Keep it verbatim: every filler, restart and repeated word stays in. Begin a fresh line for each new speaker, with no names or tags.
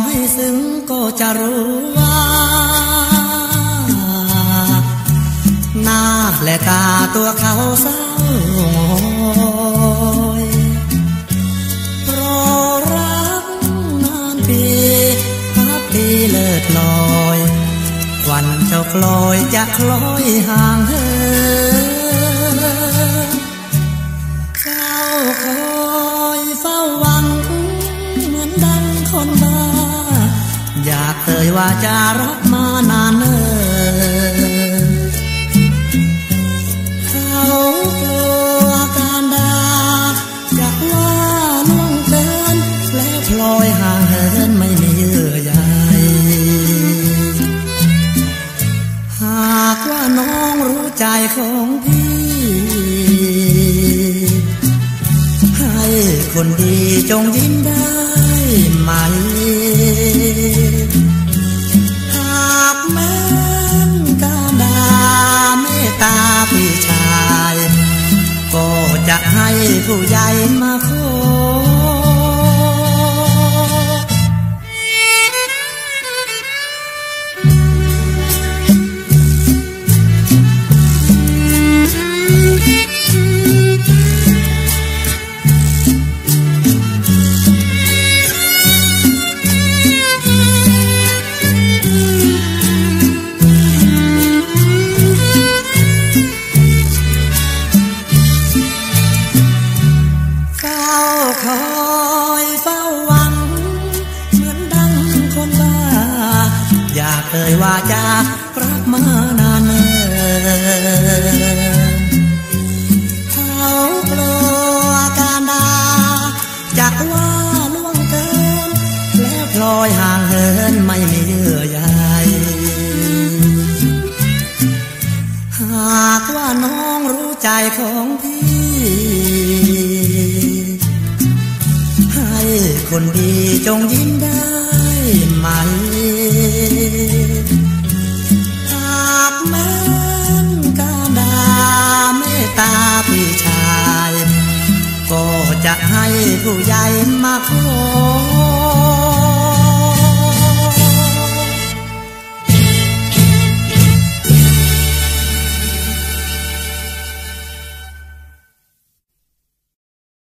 ให้ซึ้งก็จะรู้ว่าหน้าและตาตัวเขาเศร้ารอรักนานปีพักดีเลิศลอยวันเจ้าคลอยจะคล้อยห่างเหินเจ้าคอยเฝ้าหวังเหมือนดังคนบ้าอยากเคยว่าจะรักมานานเนิ่นเขากลัวการด่าจากว่าล่วงเกินแล้วพลอยห่างเหินไม่มีเยื่อใยหากว่าน้องรู้ใจของพี่ให้คนดีจงยิ้มได้ไหมหากแม้นการด่าเมตตาพี่ชายก็จะให้ผู้ใหญ่มาขอเคยว่าจะรักมานานเนิ่นเขากลัวการด่าจากว่าล่วงเกินแล้วพลอยห่างเหินไม่มีเยื่อใยหากว่าน้องรู้ใจของพี่ให้คนดีจงยิ้มได้ไหมหากแม้นการด่าเมตตาพี่ชายก็จะให้ผู้ใหญ่มาขอ